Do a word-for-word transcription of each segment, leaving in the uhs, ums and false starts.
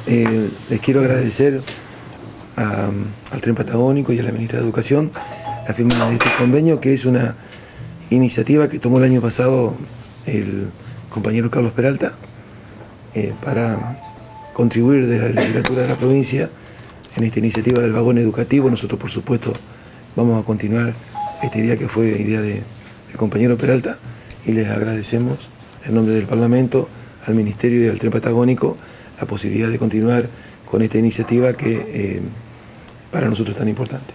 eh, les quiero agradecer a, al Tren Patagónico y a la Ministra de Educación la firma de este convenio, que es una iniciativa que tomó el año pasado el compañero Carlos Peralta eh, para contribuir de la legislatura de la provincia en esta iniciativa del vagón educativo. Nosotros, por supuesto, vamos a continuar esta idea que fue idea de, del compañero Peralta, y les agradecemos en nombre del Parlamento, al Ministerio y al Tren Patagónico la posibilidad de continuar con esta iniciativa que eh, para nosotros es tan importante.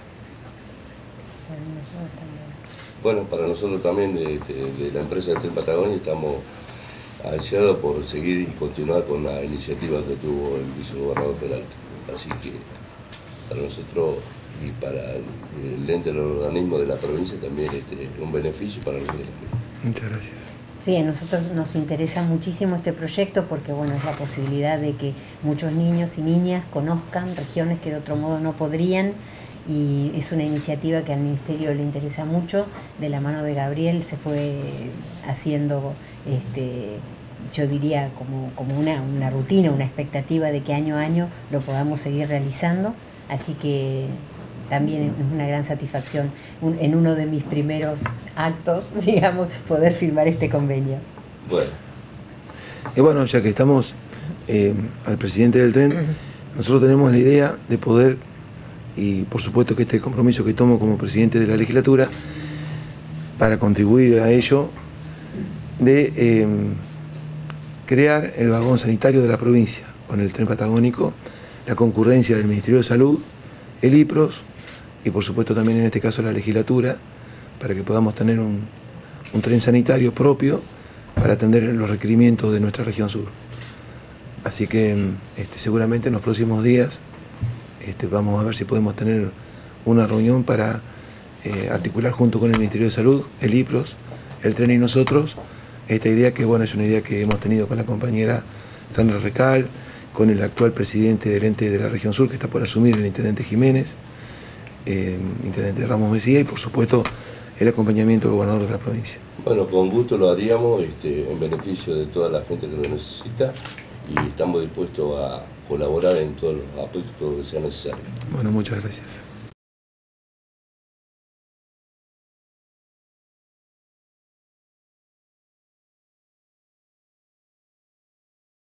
Bueno, para nosotros también de, de, de la empresa del Tren Patagónico estamos ansiados por seguir y continuar con la iniciativa que tuvo el vicegobernador Peralta. Así que para nosotros y para el, el ente del organismo de la provincia también este, es un beneficio para nosotros también. Muchas gracias. Sí, a nosotros nos interesa muchísimo este proyecto porque bueno, es la posibilidad de que muchos niños y niñas conozcan regiones que de otro modo no podrían, y es una iniciativa que al Ministerio le interesa mucho. De la mano de Gabriel se fue haciendo, este, yo diría, como, como una, una rutina, una expectativa de que año a año lo podamos seguir realizando, así que también es una gran satisfacción un, en uno de mis primeros actos, digamos, poder firmar este convenio. Bueno, y bueno, ya que estamos eh, al presidente del tren, nosotros tenemos la idea de poder, y por supuesto que este es el compromiso que tomo como presidente de la legislatura, para contribuir a ello, de eh, crear el vagón sanitario de la provincia con el Tren Patagónico, la concurrencia del Ministerio de Salud, el I P R O S, y por supuesto también en este caso la legislatura, para que podamos tener un, un tren sanitario propio para atender los requerimientos de nuestra región sur. Así que este, seguramente en los próximos días este, vamos a ver si podemos tener una reunión para eh, articular junto con el Ministerio de Salud, el I P R O S, el tren y nosotros, esta idea que bueno, es una idea que hemos tenido con la compañera Sandra Recal, con el actual presidente del ente de la región sur que está por asumir, el intendente Jiménez, eh, intendente Ramos Mesía, y por supuesto el acompañamiento del gobernador de la provincia. bueno, con gusto lo haríamos este, en beneficio de toda la gente que lo necesita, y estamos dispuestos a colaborar en todos los aspectos que sea necesario. Bueno, muchas gracias.